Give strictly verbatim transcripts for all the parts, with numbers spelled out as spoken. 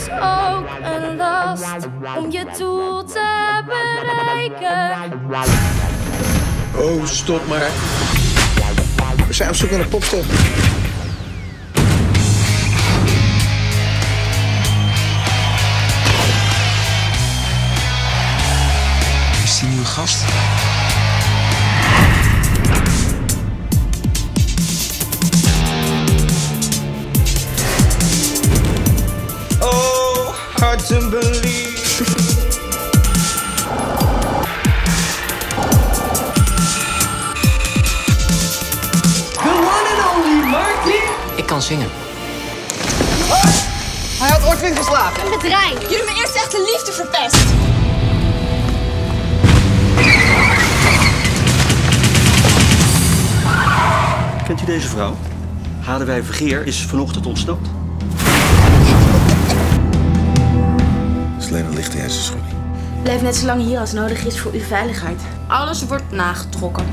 is ook een last om je doel te bereiken. Oh, stop maar. We zijn op zoek naar een popster. Is die nieuwe gast? Oh, hard to believe. The one and only Martin. Ik kan zingen. Oh, hij had Ortwin geslagen. Een bedrijf. Jullie hebben mijn eerste echte liefde verpest. Kent u deze vrouw? Hadewij Vergeer is vanochtend ontsnapt. Het is alleen een lichte hersenschudding. Blijf net zo lang hier als nodig is voor uw veiligheid. Alles wordt nagetrokken.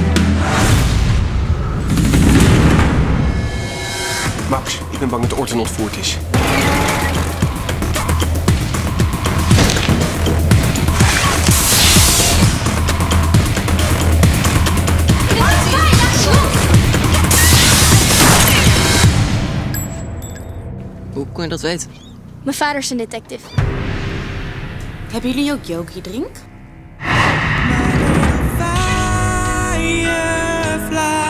Max, ik ben bang dat Orton ontvoerd is. Hoe kon je dat weten? Mijn vader is een detective. Hebben jullie ook Yogi drink? Firefly.